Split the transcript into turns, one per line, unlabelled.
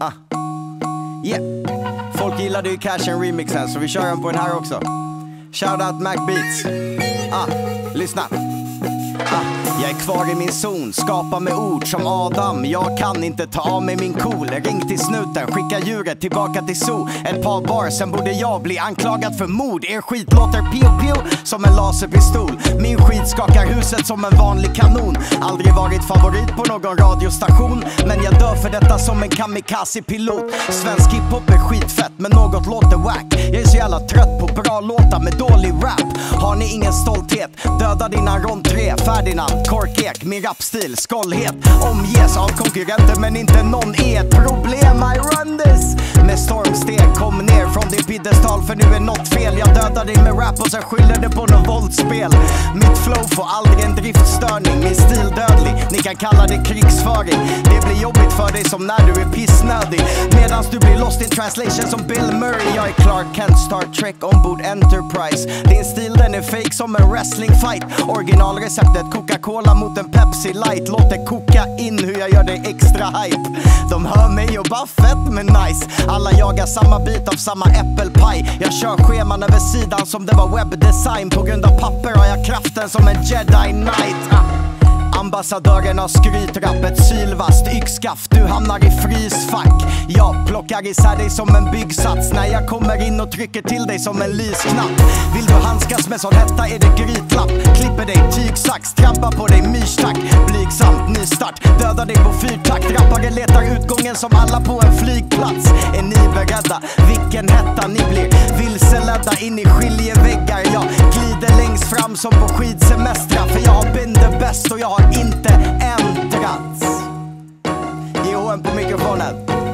Yeah. Folk gillade ju Cashen remixen, så vi kör den på den här också. Shoutout Mac Beats. Lyssna. Jag är kvar i min zon, skapar med ord som Adam. Jag kan inte ta av mig min cool. Ring till snuten, skicka djuret tillbaka till zoo. Ett par bar, sen borde jag bli anklagad för mord. Er skit låter pio-pio som en laserpistol. Min skit skakar huset som en vanlig kanon. Aldrig varit favorit på någon radiostation, men jag dör för detta som en kamikaze-pilot. Svensk hiphop är skitfett, men något låter wack. Jag är så jävla trött på bra låtar med dålig rap. Har ni ingen stolthet? Döda dina rond 3, Ferdinand, Korkek, min rapstil, skållhet omges av konkurrenter, men inte någon är ett problem. I run this med stormsteg, kom ner från din piedestal, för nu är något fel. Jag dödar dig med rap och sen skyller det på något våldsspel. Mitt flow får aldrig en driftstörning, min stil dödlig, ni kan kalla det krigsföring. Det blir jobbigt för dig som när du är pissnödig, medans du blir lost in translation som Bill Murray. Jag är Clark Kent, Star Trek ombord Enterprise. Din stil den är fake som en wrestling fight. Originalreceptet Coca-Cola mot en Pepsi Light. Låt det koka in hur jag gör det extra hype. De hör mig och bara fett men nice. Alla jagar samma bit av samma äppelpaj. Jag kör scheman över sidan som det var webbdesign. På grund av papper har jag kraften som en Jedi Knight. Ambassadören har skrytrappet, sylvast, yxskaft, du hamnar i frysfack. Jag plockar isär dig som en byggsats när jag kommer in och trycker till dig som en lysknapp. Vill du handskas med sån hetta är det grytlapp. Klipper dig tygsax, trampar på dig myrstack. Blygsamt, nystart, dödar dig på fyrtakt. Rappare letar utgången som alla på en flygplats. Är ni beredda? Vilken hetta ni blir vilseledda in i skiljeväggar. Jag glider längst fram som på skidsemestrar, för jag har been the best och jag har inte ändrats. GHM på mikrofonen.